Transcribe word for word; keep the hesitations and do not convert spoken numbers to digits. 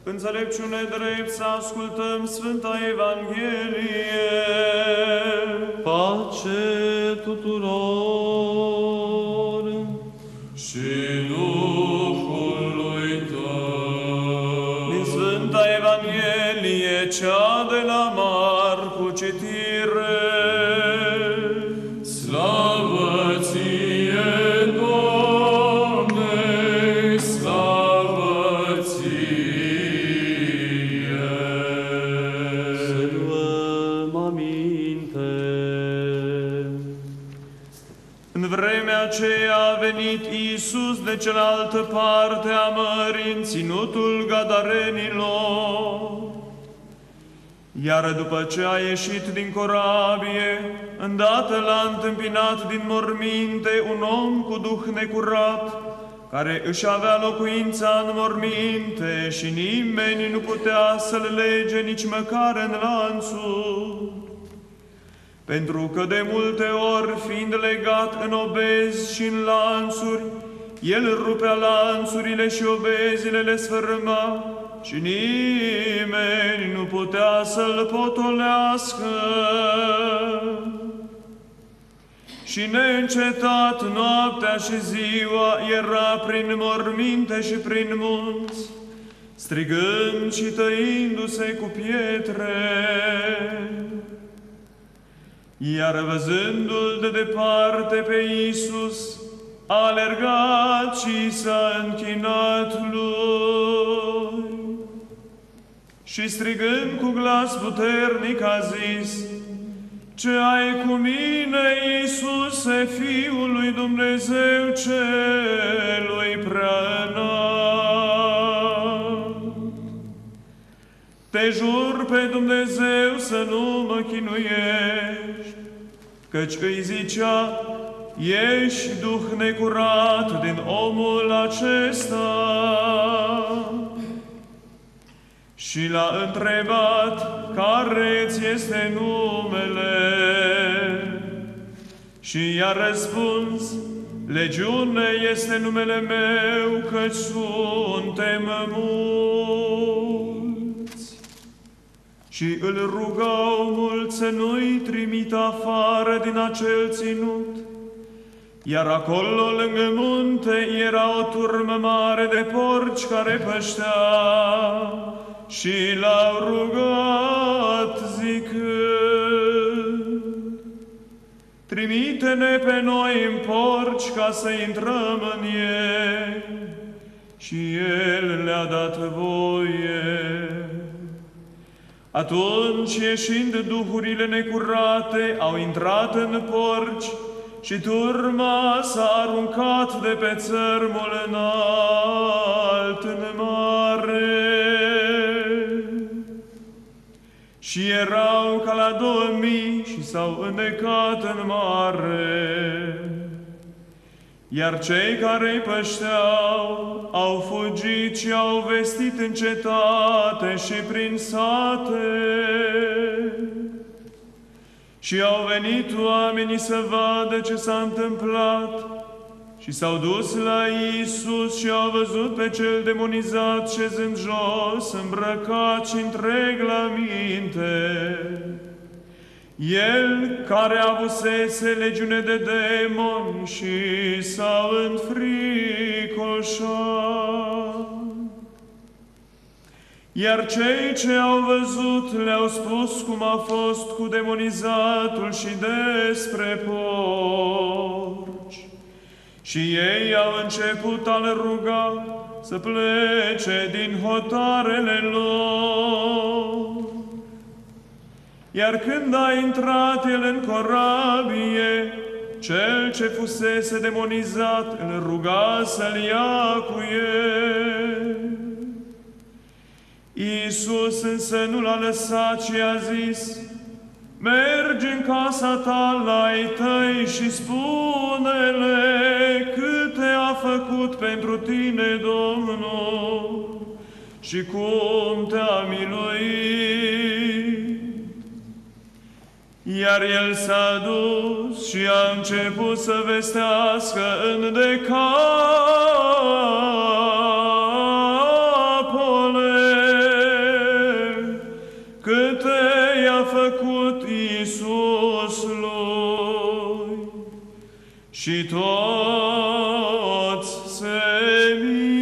înțelepciune drept să ascultăm Sfânta Evanghelie. Pace tuturor și Duhului Tău. Din Sfânta Evanghelie, cea de la Marcu, citire. Slavă Ție, Doamne, slavă Ție. Să luăm aminte. În vremea aceea a venit Iisus de cealaltă parte a mării, în ținutul Gadarenilor. Iar după ce a ieșit din corabie, îndată l-a întâmpinat din morminte un om cu duh necurat, care își avea locuința în morminte și nimeni nu putea să-l lege nici măcar în lanțuri. Pentru că de multe ori, fiind legat în obezi și în lanțuri, el rupea lanțurile și obezile le sfărâma și nimeni nu putea să-l potolească. Și neîncetat noaptea și ziua era prin morminte și prin munți, strigând și tăindu-se cu pietre. Iar văzându-l de departe pe Iisus, a alergat și s-a închinat lui. Și strigând cu glas puternic a zis: Ce ai cu mine, Iisuse, Fiul lui Dumnezeu celui preaînalt? Te jur pe Dumnezeu să nu mă chinuiești, căci îi zicea: Ești duh necurat din omul acesta. Și l-a întrebat: Care-ți este numele? Și i-a răspuns: Legiune este numele meu, căci suntem mulți. Și îl rugau mulți să nu-i trimită afară din acel ținut. Iar acolo, lângă munte, era o turmă mare de porci care pășteau și l-au rugat zicând: Trimite-ne pe noi în porci ca să intrăm în ei. Și el le-a dat voie. Atunci, ieșind duhurile necurate, au intrat în porci și turma s-a aruncat de pe țărmul înalt în mare. Și erau ca la două mii și s-au înnecat în mare. Iar cei care îi pășteau au fugit și au vestit în cetate și prin sate. Și au venit oamenii să vadă ce s-a întâmplat și s-au dus la Iisus și au văzut pe cel demonizat șezând jos, îmbrăcat și întreg la minte. El care avusese legiune de demoni și s-a înfricoșat. Iar cei ce au văzut le-au spus cum a fost cu demonizatul și despre porci. Și ei au început a-l ruga să plece din hotarele lor. Iar când a intrat el în corabie, cel ce fusese demonizat îl ruga să-l ia cu el. Iisus însă nu l-a lăsat și a zis: Mergi în casa ta la ai tăi și spune-le câte a făcut pentru tine Domnul și cum te-a miluit. Iar el s-a dus și a început să vestească în Decapole câte i-a făcut Iisusului, și toți se mir.